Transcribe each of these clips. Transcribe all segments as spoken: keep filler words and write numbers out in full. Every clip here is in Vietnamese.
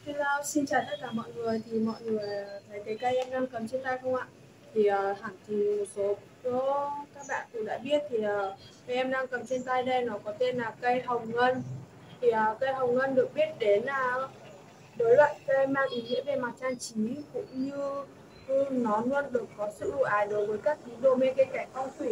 Hello, xin chào tất cả mọi người. Thì mọi người thấy cái cây em đang cầm trên tay không ạ? Thì uh, hẳn thì một số số các bạn cũng đã biết thì uh, cây em đang cầm trên tay đây nó có tên là cây hồng ngân. Thì uh, cây hồng ngân được biết đến là đối loại cây mang ý nghĩa về mặt trang trí, cũng như, như nó luôn được có sự ưu ái đối với các tín đồ mê cây cảnh phong thủy.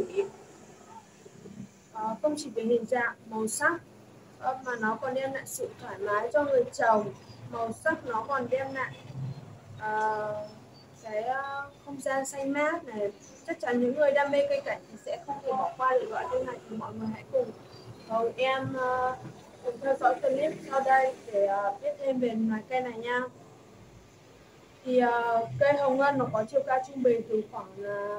Uh, không chỉ về hình dạng, màu sắc uh, mà nó còn đem lại sự thoải mái cho người trồng. Màu sắc nó còn đem lại uh, cái uh, không gian xanh mát này. Chắc chắn những người đam mê cây cảnh thì sẽ không thể bỏ qua được loại cây này. Thì mọi người hãy cùng cùng em uh, cùng theo dõi clip sau đây để uh, biết thêm về loài cây này nha. Thì uh, cây hồng ngân nó có chiều cao trung bình từ khoảng uh,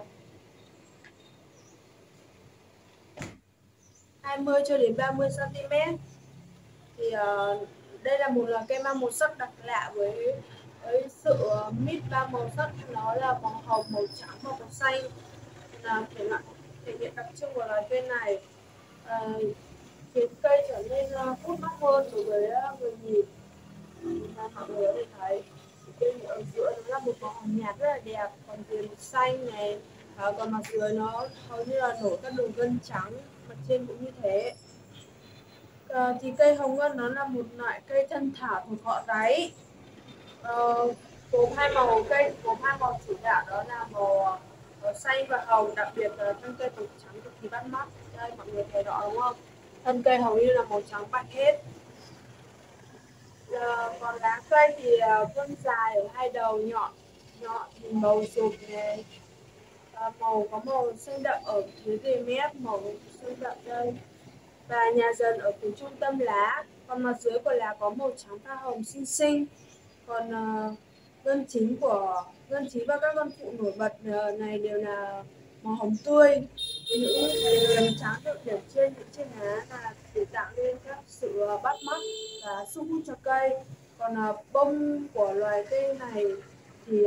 hai mươi cho đến ba mươi xăng ti mét. Thì uh, đây là một loài cây mang màu sắc đặc lạ với với sự uh, mix ba màu sắc, nó là màu hồng, màu trắng và màu xanh, là thể loại thể hiện đặc trưng của loài cây này, uh, khiến cây trở nên uh, hút mắt hơn đối với uh, người nhìn. Và mọi người có thể thấy bên ở giữa nó là một màu hồng nhạt rất là đẹp, còn viền màu xanh này, uh, còn mặt dưới nó hầu như là nổi các đường gân trắng, mặt trên cũng như thế. À, thì cây hồng ngân nó là một loại cây thân thảo thuộc họ đáy. Uh, gồm hai màu cây gồm hai màu chủ đạo, đó là màu, màu xanh và hồng. Đặc biệt là thân cây màu trắng cực kỳ bắt mắt. Đây mọi người thấy rõ đúng không? Thân cây hầu như là màu trắng bạch hết. Uh, còn lá cây thì uh, vươn dài ở hai đầu, nhọn nhọn hình bầu dục này. Uh, màu có màu xanh đậm ở phía rìa mép, màu xanh đậm đây, và nhà dần ở phía trung tâm lá. Còn mặt dưới của lá có màu trắng pha hồng xinh xinh. Còn uh, gân chính của gân chính và các gân phụ nổi bật uh, này đều là màu hồng tươi. Những điểm trắng được điểm trên những trên lá là để tạo nên các sự uh, bắt mắt và sức hút cho cây. Còn uh, bông của loài cây này thì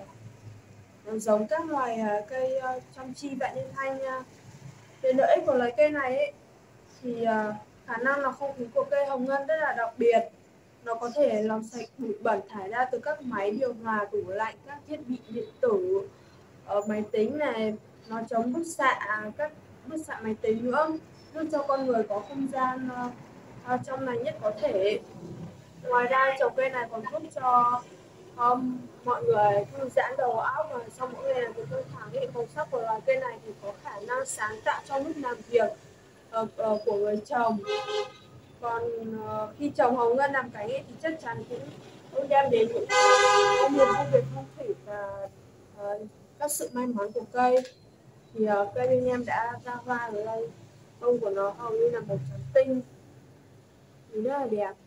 uh, giống các loài uh, cây uh, trong chi vạn niên thanh nha. Về lợi ích của loài cây này ấy, thì uh, khả năng là không khí của cây hồng ngân rất là đặc biệt. Nó có thể làm sạch bụi bẩn thải ra từ các máy điều hòa, tủ lạnh, các thiết bị điện tử, uh, máy tính này. Nó chống bức xạ các bức xạ máy tính nữa, giúp cho con người có không gian uh, uh, trong lành nhất có thể. Ngoài ra trồng cây này còn giúp cho um, mọi người thư giãn đầu óc, và sau mỗi ngày làm việc căng thẳng ấy, màu sắc của loài cây này thì có khả năng sáng tạo trong lúc làm việc uh, uh, của người trồng. Còn uh, khi trồng hồng ngân làm cánh ấy, thì chắc chắn cũng cũng đem đến những uh, niềm vui về phong thủy và uh, các sự may mắn của cây. Thì uh, cây bên em đã ra hoa ở đây, bông của nó hầu như là màu trắng tinh, thì rất là đẹp.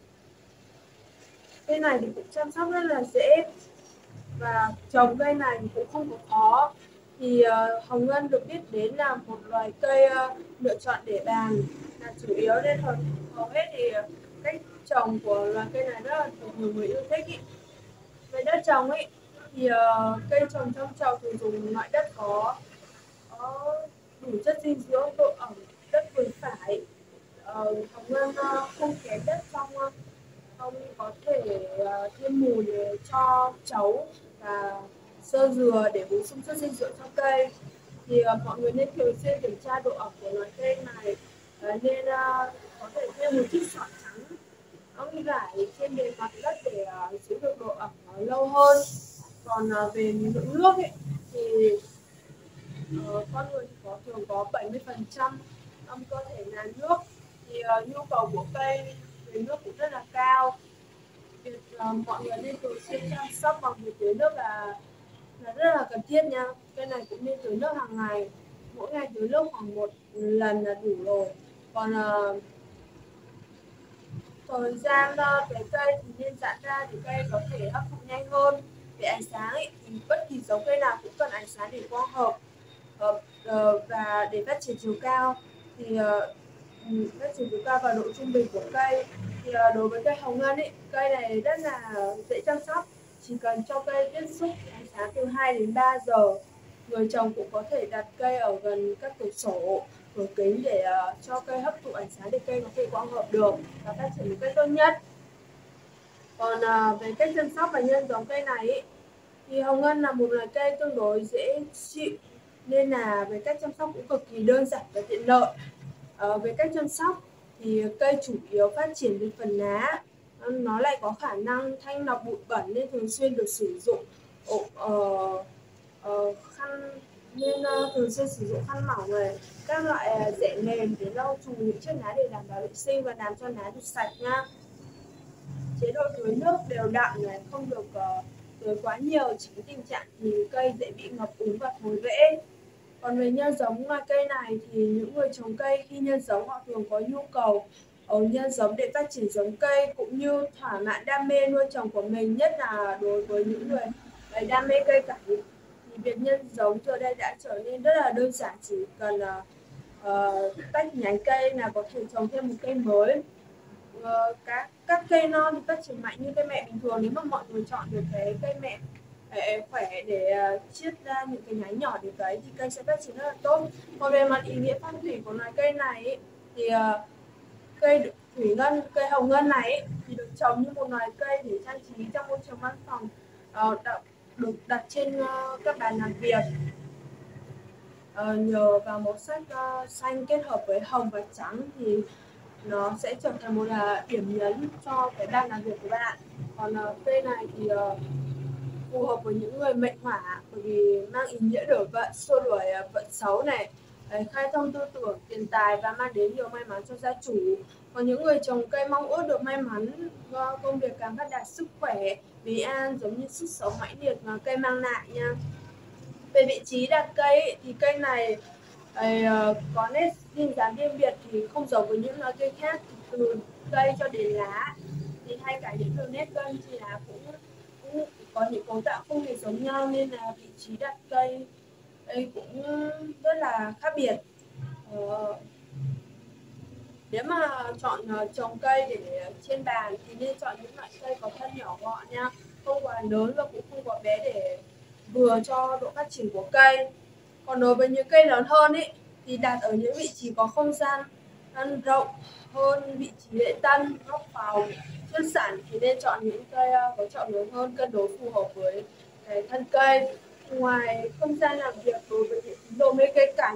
Cây này thì cũng chăm sóc rất là dễ, và trồng cây này thì cũng không có khó. Thì uh, hồng ngân được biết đến là một loài cây uh, lựa chọn để bàn là chủ yếu, nên hầu, hầu hết thì uh, cách trồng của loài cây này rất là được nhiều người yêu thích ý. Về đất trồng ấy thì uh, cây trồng trong chậu thì dùng loại đất có, có đủ chất dinh dưỡng, độ ẩm đất vừa phải. Uh, hồng ngân uh, không kém đất trong uh, không có thể uh, thêm mùi để cho chấu và sơ dừa để bổ sung chất dinh dưỡng cho cây. Thì uh, mọi người nên thường xuyên kiểm tra độ ẩm của loài cây này, uh, nên uh, có thể thêm một chút sỏi trắng ống rải trên bề mặt đất để uh, giữ được độ ẩm uh, lâu hơn. Còn uh, về lượng nước ấy, thì uh, con người thì có thường có bảy mươi phần trăm trong cơ thể là nước. Thì uh, nhu cầu của cây về nước cũng rất là cao. Việc uh, mọi người nên thường xuyên chăm sóc bằng việc tưới nước là là rất là cần thiết nha. Cây này cũng nên tưới nước hàng ngày, mỗi ngày tưới nước khoảng một lần là đủ rồi. Còn uh, thời gian uh, cái cây thì nên giãn ra để cây có thể hấp thụ nhanh hơn. Về ánh sáng ấy, thì bất kỳ giống cây nào cũng cần ánh sáng để quang hợp, hợp uh, và để phát triển chiều cao. Thì uh, phát triển chiều cao và độ trung bình của cây. Thì uh, đối với cây hồng ngân ấy, cây này rất là dễ chăm sóc, chỉ cần cho cây tiếp xúc ánh sáng từ hai đến ba giờ. Người trồng cũng có thể đặt cây ở gần các cửa sổ, cửa kính để uh, cho cây hấp thụ ánh sáng để cây có thể quang hợp được và phát triển một cách tốt nhất. Còn à, về cách chăm sóc và nhân giống cây này ý, thì hồng ngân là một loài cây tương đối dễ chịu, nên là về cách chăm sóc cũng cực kỳ đơn giản và tiện lợi. À, về cách chăm sóc thì cây chủ yếu phát triển từ phần lá, nó lại có khả năng thanh lọc bụi bẩn nên thường xuyên được sử dụng ổ, uh, uh, khăn nên uh, thường xuyên sử dụng khăn mỏng này, các loại uh, rễ mềm để lau chùi những chiếc lá để đảm bảo vệ sinh và làm cho lá được sạch nha. Chế độ tưới nước đều đặn này, không được uh, tưới quá nhiều, tránh tình trạng thì cây dễ bị ngập úng và thối rễ. Còn về nhân giống loài cây này thì những người trồng cây khi nhân giống họ thường có nhu cầu ở nhân giống để phát triển giống cây cũng như thỏa mãn đam mê nuôi trồng của mình, nhất là đối với những người đầy đam mê cây cảnh. Thì việc nhân giống giờ đây đã trở nên rất là đơn giản, chỉ cần uh, tách nhánh cây là có thể trồng thêm một cây mới. Uh, các các cây non thì phát triển mạnh như cây mẹ bình thường, nếu mà mọi người chọn được cái cây mẹ để khỏe để uh, chiết ra những cái nhánh nhỏ để cấy thì cây sẽ phát triển rất là tốt. Còn về mặt ý nghĩa phong thủy của loài cây này ý, thì uh, cây thủy ngân, cây hồng ngân này ý, thì được trồng như một loài cây để trang trí trong môi trường văn phòng, uh, đã, được đặt trên uh, các bàn làm việc. Uh, nhờ vào màu sắc uh, xanh kết hợp với hồng và trắng thì nó sẽ trở thành một là điểm nhấn cho cái bàn làm việc của bạn. Còn uh, cây này thì uh, phù hợp với những người mệnh hỏa, bởi vì mang ý nghĩa đổi vận, xua đuổi uh, vận xấu này, đấy, khai thông tư tưởng, tiền tài và mang đến nhiều may mắn cho gia chủ. Còn những người trồng cây mong ước được may mắn, uh, công việc càng phát đạt, sức khỏe, bình an giống như sức sống mãnh liệt mà cây mang lại nha. Về vị trí đặt cây thì cây này uh, có nét duyên dáng riêng biệt thì không giống với những loại cây khác, từ cây cho đến lá thì hay cả những đường nét gân thì lá cũng, cũng có những cấu tạo không hề giống nhau, nên là vị trí đặt cây đây cũng rất là khác biệt. Uh, nếu mà chọn uh, trồng cây để trên bàn thì nên chọn những loại cây có thân nhỏ gọn nha, không quá lớn và cũng không quá bé, để vừa cho độ phát triển của cây. Còn đối với những cây lớn hơn ý, thì đặt ở những vị trí có không gian ăn rộng hơn, vị trí lễ tân, góc phòng, chuyên sản thì nên chọn những cây có chậu lớn hơn, cân đối phù hợp với cái thân cây. Ngoài không gian làm việc, đối với những đồ mê cây cảnh,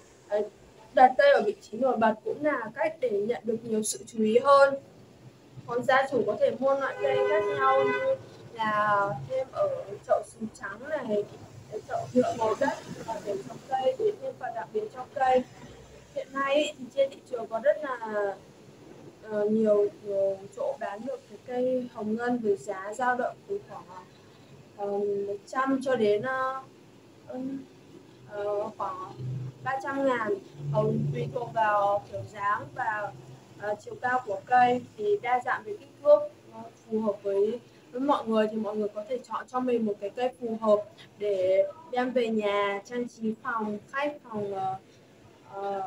đặt cây ở vị trí nổi bật cũng là cách để nhận được nhiều sự chú ý hơn. Còn gia chủ có thể mua loại cây khác nhau như là thêm ở chậu sứ trắng này, chậu nhựa màu đất và để trồng cây để thêm phần đặc biệt cho cây. Hiện nay thì trên thị trường có rất là uh, nhiều, nhiều chỗ bán được cái cây hồng ngân với giá dao động từ khoảng uh, một trăm cho đến uh, uh, khoảng ba trăm ngàn, uh, tùy thuộc vào kiểu dáng và uh, chiều cao của cây, thì đa dạng về kích thước uh, phù hợp với với mọi người thì mọi người có thể chọn cho mình một cái cây phù hợp để đem về nhà trang trí phòng khách, phòng uh, uh,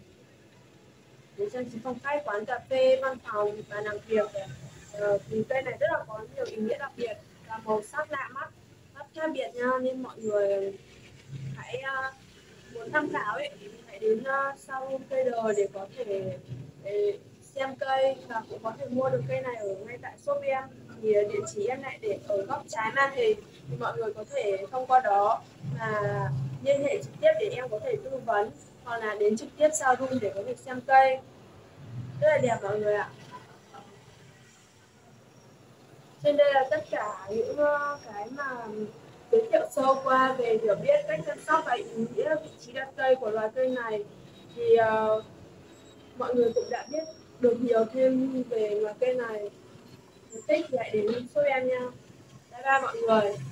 để trang trí phòng khách, quán cà phê, văn phòng và làm việc. Uh, thì cây này rất là có nhiều ý nghĩa đặc biệt và màu sắc lạ mắt, rất khác biệt nha, nên mọi người hãy uh, muốn tham khảo ấy thì hãy đến uh, showroom cây đời để có thể để xem cây và cũng có thể mua được cây này ở ngay tại shop em. Thì địa chỉ em lại để ở góc trái màn hình, thì mọi người có thể thông qua đó mà liên hệ trực tiếp để em có thể tư vấn, hoặc là đến trực tiếp showroom để có thể xem cây. Rất là đẹp mọi người ạ. Trên đây là tất cả những cái mà giới thiệu sơ qua về hiểu biết cách chăm sóc và ý nghĩa vị trí đặt cây của loài cây này. Thì uh, mọi người cũng đã biết được nhiều thêm về loài cây này. Thích thì hãy đến shop em nha. Bye bye mọi người.